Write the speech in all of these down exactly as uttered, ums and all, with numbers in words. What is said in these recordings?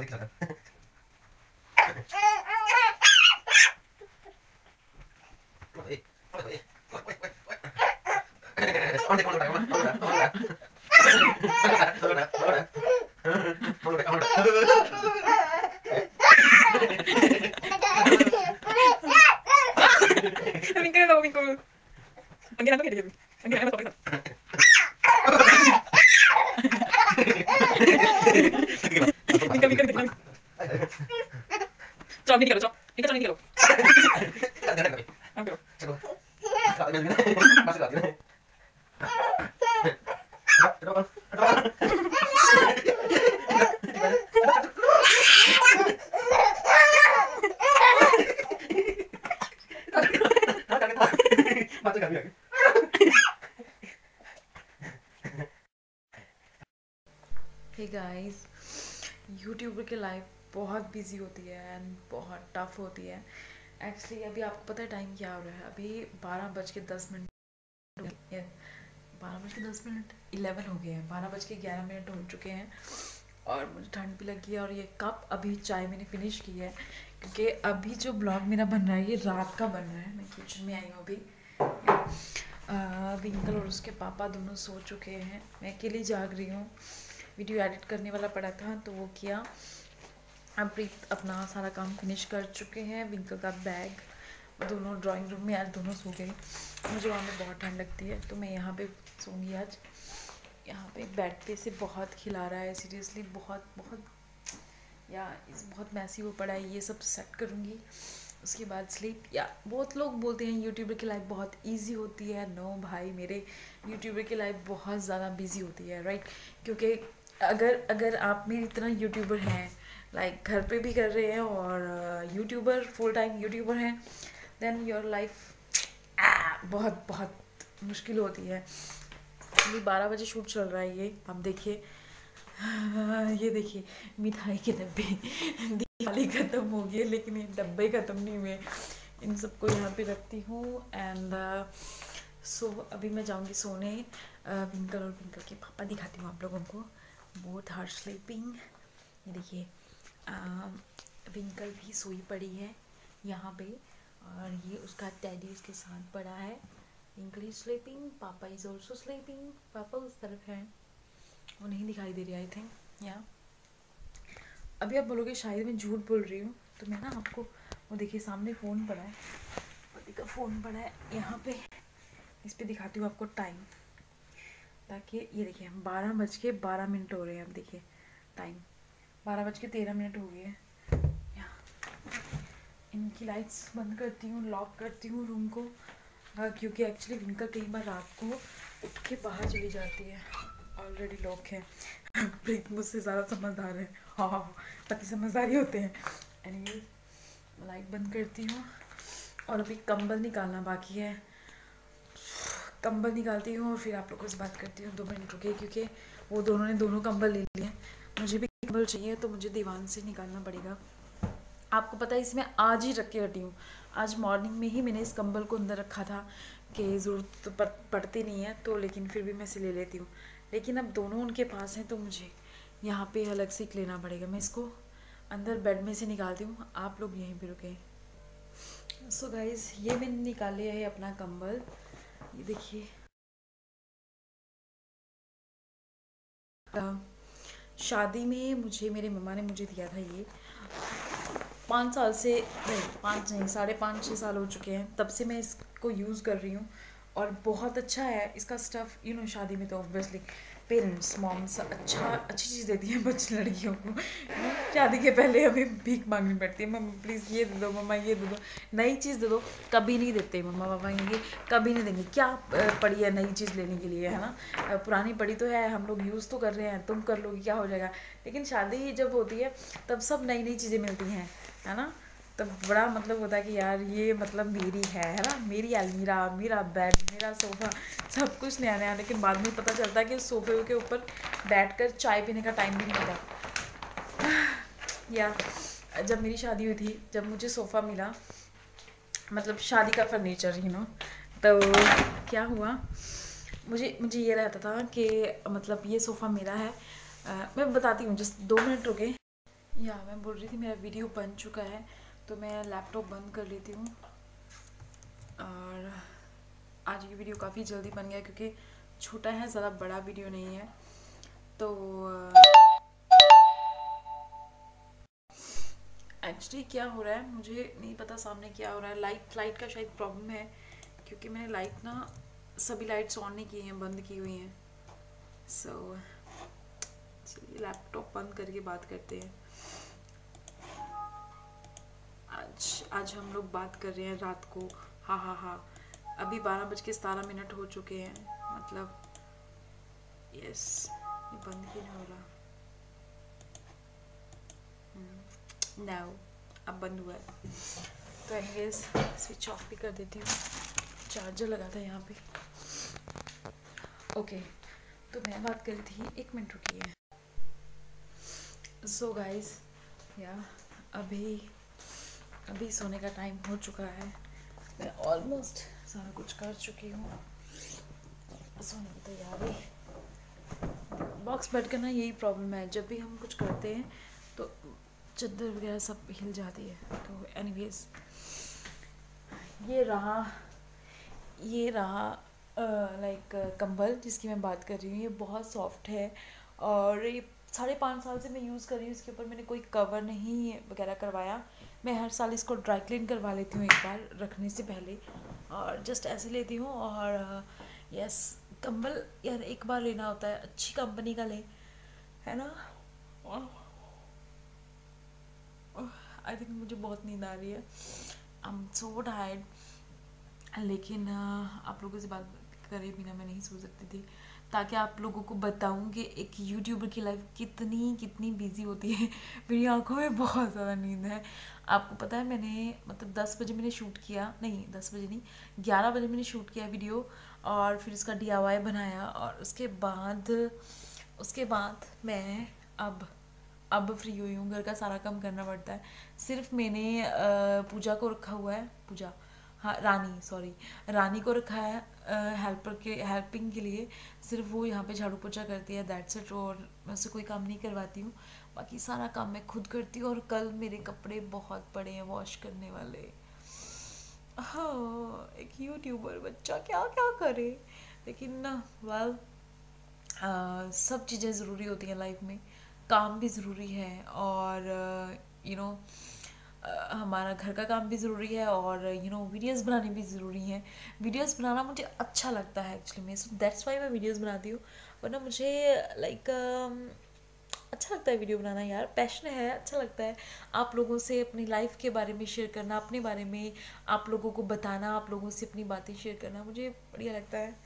Winkle daw, winkle. Ang ginagawa niya dito. Ang ginagawa ko. Winkle, winkle, winkle. Chop, hindi ka lo, chop. Winkle, hindi ka lo. Ang pero. Masuk lagi. Hey guys, youtuber की life बहुत busy होती है and बहुत tough होती है। Actually अभी आपको पता है टाइम क्या हो रहा है? अभी बारह बज के दस मिनट बारह बज के दस मिनट इलेवन हो गए हैं, बारह बज के ग्यारह मिनट हो चुके हैं और मुझे ठंड भी लगी है। और ये कप अभी चाय मैंने फिनिश की है क्योंकि अभी जो ब्लॉग मेरा बन रहा है ये रात का बन रहा है। मैं किचन में आई हूँ अभी। विंकल और उसके पापा दोनों सो चुके हैं, मैं अकेली जाग रही हूँ। वीडियो एडिट करने वाला पड़ा था तो वो किया। अब प्रीत अपना सारा काम फिनिश कर चुके हैं। विंकल का बैग, दोनों ड्राइंग रूम में आज दोनों सो गए। मुझे वहाँ पे बहुत ठंड लगती है तो मैं यहाँ पे सोऊंगी आज। यहाँ पे बेड पे से बहुत खिला रहा है, सीरियसली बहुत बहुत या इस बहुत मैसी वो पड़ा है। ये सब सेट करूँगी उसके बाद स्लीप। या बहुत लोग बोलते हैं यूट्यूबर की लाइफ बहुत इजी होती है। नो भाई, मेरे यूट्यूबर की लाइफ बहुत ज़्यादा बिजी होती है, राइट? क्योंकि अगर अगर आप मेरी तरह यूट्यूबर हैं, लाइक घर पे भी कर रहे हैं और यूट्यूबर फुल टाइम यूट्यूबर हैं, देन योर लाइफ बहुत बहुत मुश्किल होती है। अभी बारह बजे शूट चल रहा है। ये आप देखिए, ये देखिए मिठाई के डब्बे। दिवाली ख़त्म हो गई है लेकिन ये डब्बे ख़त्म नहीं हुए। इन सबको यहाँ पे रखती हूँ एंड सो अभी मैं जाऊँगी सोने। विंकल और विंकल के पापा दिखाती हूँ आप लोगों को। Both are sleeping. ये देखिए विंकल भी सोई पड़ी है यहाँ पे और ये उसका टेडी उसके साथ पड़ा है। Vinkal is sleeping, papa is also sleeping. पापा उस तरफ है, वो नहीं दिखाई दे रही आई थिंक। या अभी आप बोलोगे शायद मैं झूठ बोल रही हूँ तो मैं ना आपको वो देखिए सामने फ़ोन पड़ा है, पति का फ़ोन पड़ा है यहाँ पे, इस पर दिखाती हूँ आपको टाइम, ताकि ये देखिए बारह बज के बारह मिनट हो रहे हैं। अब देखिए टाइम बारह बज के तेरह मिनट हो गए हैं। इनकी लाइट्स बंद करती हूँ, लॉक करती हूँ रूम को, क्योंकि एक्चुअली विंकल कई बार रात को उठ के बाहर चली जाती है। ऑलरेडी लॉक है। प्रीत मुझसे ज़्यादा समझदार है। हाँ हाँ पति समझदार ही होते हैं। एनीवेज लाइट बंद करती हूँ और अभी कंबल निकालना बाकी है। कंबल निकालती हूँ और फिर आप लोगों से बात करती हूँ। दो मिनट रुके क्योंकि वो दोनों ने दोनों कंबल ले लिए। मुझे भी कंबल चाहिए तो मुझे दीवान से निकालना पड़ेगा। आपको पता है इसमें आज ही रख के हटी हूँ। आज मॉर्निंग में ही मैंने इस कंबल को अंदर रखा था कि ज़रूरत तो पड़ती नहीं है तो, लेकिन फिर भी मैं इसे ले लेती हूँ। लेकिन अब दोनों उनके पास हैं तो मुझे यहाँ पे अलग से लेना पड़ेगा। मैं इसको अंदर बेड में से निकालती हूँ, आप लोग यहीं पे रुके। सो गाइज ये मैंने निकाल लिया है अपना कंबल। ये देखिए शादी में मुझे मेरे मम्मा ने मुझे दिया था। ये पाँच साल से नहीं पाँच नहीं साढ़े पाँच छः साल हो चुके हैं, तब से मैं इसको यूज़ कर रही हूँ और बहुत अच्छा है इसका स्टफ़। यू नो शादी में तो ऑब्वियसली पेरेंट्स मॉम्स अच्छा अच्छी चीज़ देती हैं बच्ची लड़कियों को। शादी के पहले हमें भीख मांगनी पड़ती है, मम्मा प्लीज़ ये दे दो, मम्मा ये दे दो, नई चीज़ दे दो। कभी नहीं देते मम्मा पापा, ये कभी नहीं देंगे। क्या पड़ी है नई चीज़ लेने के लिए, है ना? पुरानी पड़ी तो है, हम लोग यूज़ तो कर रहे हैं, तुम कर लोगे क्या हो जाएगा। लेकिन शादी जब होती है तब सब नई नई चीज़ें मिलती हैं, है ना? तब बड़ा मतलब होता है कि यार ये मतलब मेरी है है ना, मेरी अलमीरा, मेरा बेड, मेरा सोफ़ा, सब कुछ नया नया। लेकिन बाद में पता चलता है कि सोफ़े के ऊपर बैठकर चाय पीने का टाइम भी नहीं होता। या जब मेरी शादी हुई थी, जब मुझे सोफ़ा मिला, मतलब शादी का फर्नीचर यू नो, तो क्या हुआ, मुझे मुझे ये रहता था कि मतलब ये सोफ़ा मेरा है। आ, मैं बताती हूँ, जस्ट दो मिनट रुके। या मैं बोल रही थी मेरा वीडियो बन चुका है, तो मैं लैपटॉप बंद कर लेती हूँ। और आज ये वीडियो काफ़ी जल्दी बन गया क्योंकि छोटा है, ज़्यादा बड़ा वीडियो नहीं है। तो एक्चुअली क्या हो रहा है मुझे नहीं पता, सामने क्या हो रहा है। लाइट लाइट का शायद प्रॉब्लम है, क्योंकि मैंने लाइट ना सभी लाइट्स ऑन नहीं की हैं, बंद की हुई हैं। सो चलिए लैपटॉप बंद करके बात करते हैं। आज आज हम लोग बात कर रहे हैं रात को। हाँ हाँ हाँ अभी बारह बज के सतारह मिनट हो चुके हैं, मतलब यस। ये बंद क्यों नहीं हो रहा? नाउ अब बंद हुआ है। तो एनीवेज स्विच ऑफ भी कर देती हूँ, चार्जर लगा था यहाँ पे। ओके तो मैं बात कर रही थी, एक मिनट रुकिए। सो गाइस या अभी अभी सोने का टाइम हो चुका है। मैं ऑलमोस्ट सारा कुछ कर चुकी हूँ, सोने की तैयारी। बॉक्स बेड का ना यही प्रॉब्लम है, जब भी हम कुछ करते हैं तो चादर वगैरह सब हिल जाती है। तो एनीवेज ये रहा ये रहा लाइक कंबल जिसकी मैं बात कर रही हूँ। ये बहुत सॉफ्ट है और ये साढ़े पाँच साल से मैं यूज़ कर रही हूँ। इसके ऊपर मैंने कोई कवर नहीं वगैरह करवाया। मैं हर साल इसको ड्राई क्लीन करवा लेती हूँ एक बार रखने से पहले, और जस्ट ऐसे लेती हूँ। और यस कंबल यार एक बार लेना होता है, अच्छी कंपनी का ले, है ना। आई थिंक मुझे बहुत नींद आ रही है, आई एम सो टायर्ड। लेकिन आप लोगों से बात करे बिना मैं नहीं सो सकती थी, ताकि आप लोगों को बताऊं कि एक यूट्यूबर की लाइफ कितनी कितनी बिजी होती है। मेरी आंखों में बहुत ज़्यादा नींद है। आपको पता है मैंने मतलब दस बजे मैंने शूट किया, नहीं दस बजे नहीं ग्यारह बजे मैंने शूट किया वीडियो, और फिर इसका डी आई वाई बनाया। और उसके बाद उसके बाद मैं अब अब फ्री हुई हूँ। घर का सारा काम करना पड़ता है। सिर्फ मैंने पूजा को रखा हुआ है, पूजा हाँ रानी सॉरी रानी को रखा है हेल्पर के हेल्पिंग के लिए। सिर्फ वो यहाँ पे झाड़ू पोछा करती है, दैट्स इट। और मैं उससे कोई काम नहीं करवाती हूँ, बाकी सारा काम मैं खुद करती हूँ। और कल मेरे कपड़े बहुत पड़े हैं वॉश करने वाले। हाँ एक यूट्यूबर बच्चा क्या क्या करे, लेकिन ना वेल सब चीज़ें ज़रूरी होती हैं लाइफ में। काम भी ज़रूरी है, और यू नो हमारा घर का काम भी ज़रूरी है, और यू नो वीडियोस बनाने भी ज़रूरी हैं। वीडियोस बनाना मुझे अच्छा लगता है एक्चुअली में, सो दैट्स वाई मैं वीडियोस बनाती हूँ। वरना मुझे लाइक अच्छा लगता है वीडियो बनाना यार, पैशन है, अच्छा लगता है आप लोगों से अपनी लाइफ के बारे में शेयर करना, अपने बारे में आप लोगों को बताना, आप लोगों से अपनी बातें शेयर करना मुझे बढ़िया लगता है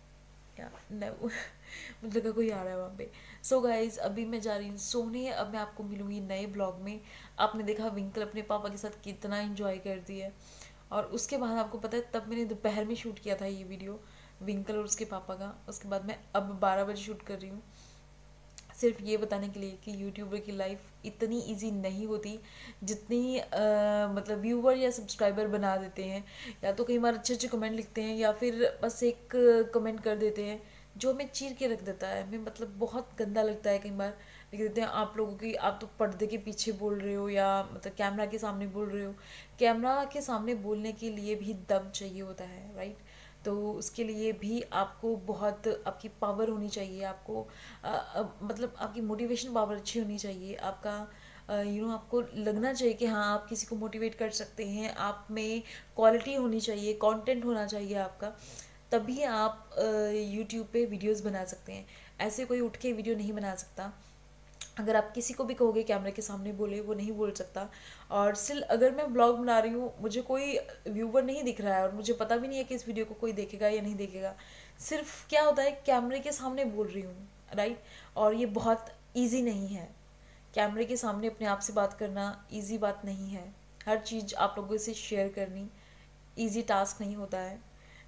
या no. मुझे लगा कोई आ रहा है वहाँ पे। सो so गाइज अभी मैं जा रही हूँ सोने। अब मैं आपको मिलूँगी नए ब्लॉग में। आपने देखा विंकल अपने पापा के साथ कितना एंजॉय करती है, और उसके बाद आपको पता है तब मैंने दोपहर में शूट किया था ये वीडियो विंकल और उसके पापा का। उसके बाद मैं अब बारह बजे शूट कर रही हूँ, सिर्फ ये बताने के लिए कि यूट्यूबर की लाइफ इतनी इजी नहीं होती जितनी आ, मतलब व्यूवर या सब्सक्राइबर बना देते हैं। या तो कई बार अच्छे अच्छे कमेंट लिखते हैं, या फिर बस एक कमेंट कर देते हैं जो हमें चीर के रख देता है। हमें मतलब बहुत गंदा लगता है। कई बार लिख देते हैं आप लोगों की, आप तो पर्दे के पीछे बोल रहे हो या मतलब कैमरा के सामने बोल रहे हो। कैमरा के सामने बोलने के लिए भी दम चाहिए होता है, राइट। तो उसके लिए भी आपको बहुत आपकी पावर होनी चाहिए, आपको आ, आ, मतलब आपकी मोटिवेशन पावर अच्छी होनी चाहिए। आपका यू नो आपको लगना चाहिए कि हाँ आप किसी को मोटिवेट कर सकते हैं। आप में क्वालिटी होनी चाहिए, कंटेंट होना चाहिए आपका, तभी आप यूट्यूब पे वीडियोस बना सकते हैं। ऐसे कोई उठ के वीडियो नहीं बना सकता। अगर आप किसी को भी कहोगे कैमरे के सामने बोले, वो नहीं बोल सकता। और स्टिल अगर मैं ब्लॉग बना रही हूँ, मुझे कोई व्यूवर नहीं दिख रहा है और मुझे पता भी नहीं है कि इस वीडियो को कोई देखेगा या नहीं देखेगा। सिर्फ क्या होता है कैमरे के सामने बोल रही हूँ, राइट। और ये बहुत ईजी नहीं है, कैमरे के सामने अपने आप से बात करना ईजी बात नहीं है। हर चीज़ आप लोगों से शेयर करनी ईजी टास्क नहीं होता है।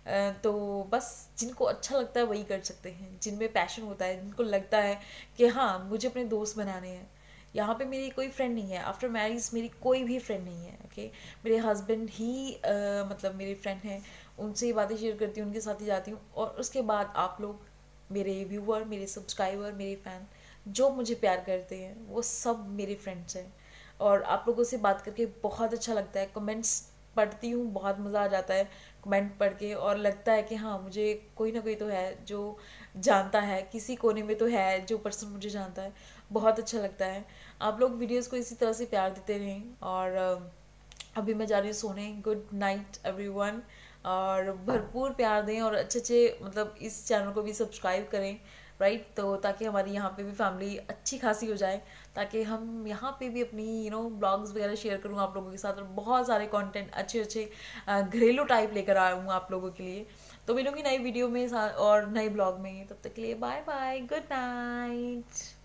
तो बस जिनको अच्छा लगता है वही कर सकते हैं, जिनमें पैशन होता है, जिनको लगता है कि हाँ मुझे अपने दोस्त बनाने हैं। यहाँ पे मेरी कोई फ्रेंड नहीं है, आफ्टर मैरिज मेरी कोई भी फ्रेंड नहीं है, ओके okay? मेरे हस्बैंड ही आ, मतलब मेरे फ्रेंड हैं, उनसे ही बातें शेयर करती हूँ, उनके साथ ही जाती हूँ। और उसके बाद आप लोग मेरे व्यूअर, मेरे सब्सक्राइबर, मेरे फ़ैन जो मुझे प्यार करते हैं वो सब मेरे फ्रेंड्स हैं। और आप लोगों से बात करके बहुत अच्छा लगता है, कमेंट्स पढ़ती हूँ, बहुत मज़ा आ जाता है कमेंट पढ़ के, और लगता है कि हाँ मुझे कोई ना कोई तो है जो जानता है, किसी कोने में तो है जो पर्सन मुझे जानता है। बहुत अच्छा लगता है। आप लोग वीडियोस को इसी तरह से प्यार देते रहें। और अ, अभी मैं जा रही हूँ सोने। Good night everyone. और भरपूर प्यार दें और अच्छे अच्छे मतलब इस चैनल को भी सब्सक्राइब करें, राइट, तो ताकि हमारी यहाँ पे भी फैमिली अच्छी खासी हो जाए, ताकि हम यहाँ पे भी अपनी यू नो ब्लॉग्स वगैरह शेयर करूँ आप लोगों के साथ, और बहुत सारे कंटेंट अच्छे अच्छे अ, घरेलू टाइप लेकर आऊँ आप लोगों के लिए। तो मिलूंगी नई वीडियो में सा- और नए ब्लॉग में। तब तक के लिए बाय बाय, गुड नाइट।